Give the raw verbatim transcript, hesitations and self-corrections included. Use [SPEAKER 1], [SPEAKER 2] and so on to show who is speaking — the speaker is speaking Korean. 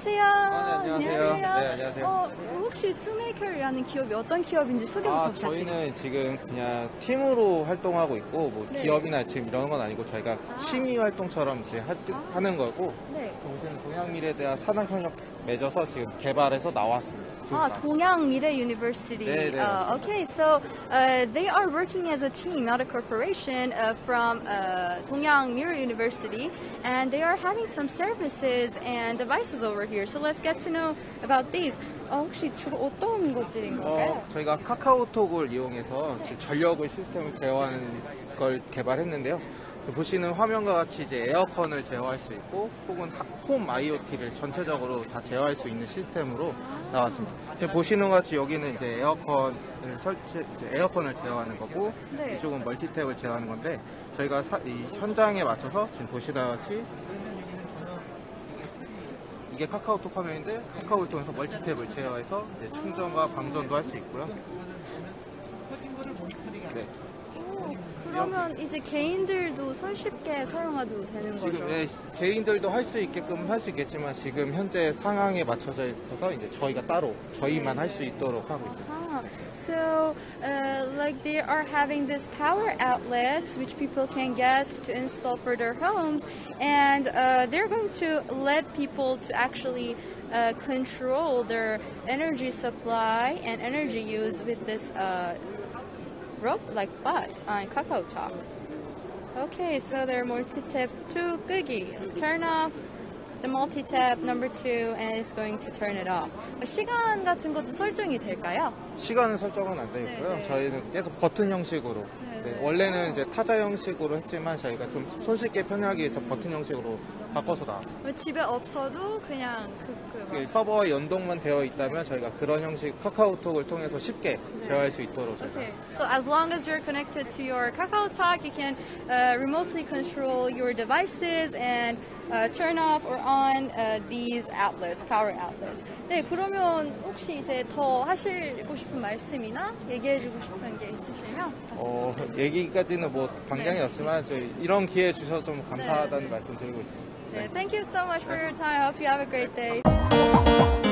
[SPEAKER 1] 안녕하세요.
[SPEAKER 2] 아, 네, 안녕하세요. 네, 안녕하세요.
[SPEAKER 1] 어, 혹시 수메이커라는 기업이 어떤 기업인지 소개부터
[SPEAKER 2] 아,
[SPEAKER 1] 부탁드립니다.
[SPEAKER 2] 저희는 지금 그냥 팀으로 활동하고 있고 뭐
[SPEAKER 1] 네.
[SPEAKER 2] 기업이나 지금 이런 건 아니고 저희가
[SPEAKER 1] 아.
[SPEAKER 2] 취미 활동처럼 이제 하,
[SPEAKER 1] 아.
[SPEAKER 2] 하는 거고
[SPEAKER 1] 네.
[SPEAKER 2] 우선 동양미래대학 산학협력 맺어서 지금 개발해서 나왔습니다.
[SPEAKER 1] Ah, Dongyang Mire University.
[SPEAKER 2] 네, 네,
[SPEAKER 1] uh, okay, so uh, they are working as a team, not a corporation, uh, from uh, Dongyang Mire University, and they are having some services and devices over here. So let's get to know about these. 어, 혹시 주로 어떤 것들인 걸까요?
[SPEAKER 2] 어, 저희가 카카오톡을 이용해서 이제 전력을 시스템을 제어하는 걸 개발했는데요. 보시는 화면과 같이 이제 에어컨을 제어할 수 있고 혹은 홈 아이오티를 전체적으로 다 제어할 수 있는 시스템으로 나왔습니다. 보시는 것 같이 여기는 이제 에어컨을 설치, 이제 에어컨을 제어하는 거고
[SPEAKER 1] 네.
[SPEAKER 2] 이쪽은 멀티탭을 제어하는 건데 저희가 사, 이 현장에 맞춰서 지금 보시다 같이 이게 카카오톡 화면인데 카카오를 통해서 멀티탭을 제어해서 이제 충전과 방전도 할 수 있고요. 네.
[SPEAKER 1] 그러면 이제 개인들도 손쉽게 사용해도 되는 거죠?
[SPEAKER 2] 지금 예, 개인들도 할 수 있게끔 할 수 있겠지만 지금 현재 상황에 맞춰져 있어서 이제 저희가 따로 저희만 할 수 있도록 하고 있습니다.
[SPEAKER 1] Ah, so uh, like they are having this power outlets which people can get to install for their homes, and uh, they're going to let people to actually uh, control their energy supply and energy use with this uh, rope like bot on KakaoTalk. Okay, so they're multi-tap two 끄기, turn off the multi-tap number two, and it's going to turn it off. 시간 같은 것도 설정이 될까요?
[SPEAKER 2] 시간은 설정은 안 되어 있고요.
[SPEAKER 1] 네, 네.
[SPEAKER 2] 저희는 계속 버튼 형식으로
[SPEAKER 1] 네,
[SPEAKER 2] 네,
[SPEAKER 1] 네.
[SPEAKER 2] 원래는 이제 타자 형식으로 했지만 저희가 좀 손쉽게 편하기 위해서 버튼 형식으로 바꿔서 나왔어요.
[SPEAKER 1] 뭐 집에 없어도 그냥 그, 그
[SPEAKER 2] 그 서버와 연동만 되어 있다면 저희가 그런 형식 카카오톡을 통해서 쉽게 제어할 수 있도록 저희가
[SPEAKER 1] Okay, so as long as you're connected to your KakaoTalk, you can uh, remotely control your devices and uh, turn off or on uh, these outlets, power outlets. 네, 그러면 혹시 이제 더 하시고 싶은 말씀이나 얘기해주고 싶은 게 있으시면?
[SPEAKER 2] 어, 얘기까지는 뭐 방향이
[SPEAKER 1] 네.
[SPEAKER 2] 없지만 저희 이런 기회 주셔서 좀 감사하다는 말씀 드리고 있습니다.
[SPEAKER 1] 네, thank you so much for your time. I hope you have a great day.